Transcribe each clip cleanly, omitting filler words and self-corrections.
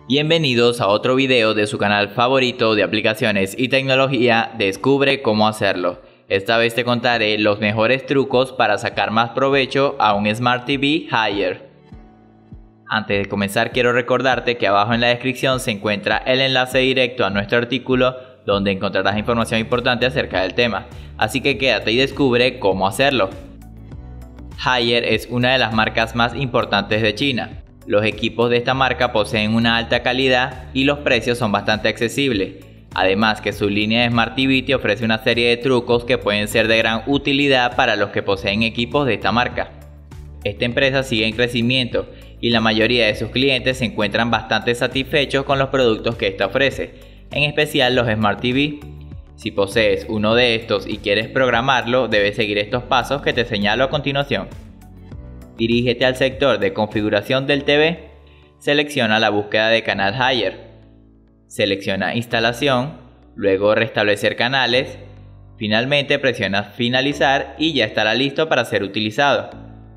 Bienvenidos a otro video de su canal favorito de aplicaciones y tecnología, Descubre cómo hacerlo. Esta vez te contaré los mejores trucos para sacar más provecho a un Smart TV Higher. Antes de comenzar quiero recordarte que abajo en la descripción se encuentra el enlace directo a nuestro artículo donde encontrarás información importante acerca del tema. Así que quédate y descubre cómo hacerlo. Haier es una de las marcas más importantes de China. Los equipos de esta marca poseen una alta calidad y los precios son bastante accesibles. Además que su línea de Smart TV te ofrece una serie de trucos que pueden ser de gran utilidad para los que poseen equipos de esta marca. Esta empresa sigue en crecimiento y la mayoría de sus clientes se encuentran bastante satisfechos con los productos que esta ofrece, en especial los Smart TV. Si posees uno de estos y quieres programarlo, debes seguir estos pasos que te señalo a continuación. Dirígete al sector de configuración del TV, selecciona la búsqueda de canal Haier, selecciona instalación, luego restablecer canales, finalmente presiona finalizar y ya estará listo para ser utilizado.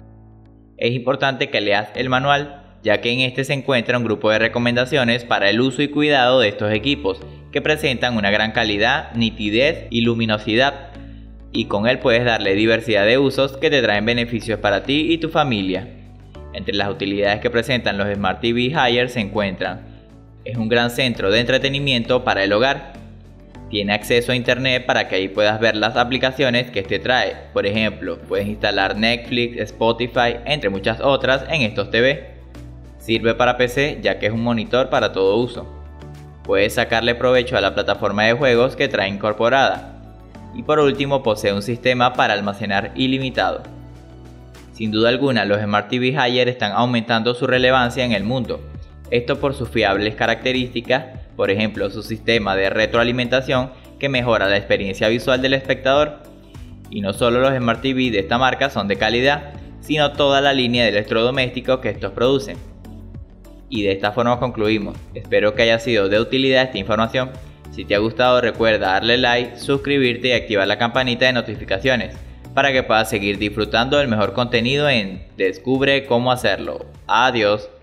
Es importante que leas el manual, ya que en este se encuentra un grupo de recomendaciones para el uso y cuidado de estos equipos, que presentan una gran calidad, nitidez y luminosidad. Y con él puedes darle diversidad de usos que te traen beneficios para ti y tu familia. Entre las utilidades que presentan los Smart TV Haier se encuentran: es un gran centro de entretenimiento para el hogar. Tiene acceso a internet para que ahí puedas ver las aplicaciones que este trae. Por ejemplo, puedes instalar Netflix, Spotify, entre muchas otras en estos TV. Sirve para PC ya que es un monitor para todo uso. Puedes sacarle provecho a la plataforma de juegos que trae incorporada. Y por último, posee un sistema para almacenar ilimitado. Sin duda alguna, los Smart TV Haier están aumentando su relevancia en el mundo. Esto por sus fiables características, por ejemplo su sistema de retroalimentación que mejora la experiencia visual del espectador. Y no solo los Smart TV de esta marca son de calidad, sino toda la línea de electrodomésticos que estos producen. Y de esta forma concluimos. Espero que haya sido de utilidad esta información. Si te ha gustado, recuerda darle like, suscribirte y activar la campanita de notificaciones para que puedas seguir disfrutando del mejor contenido en Descubre cómo hacerlo. Adiós.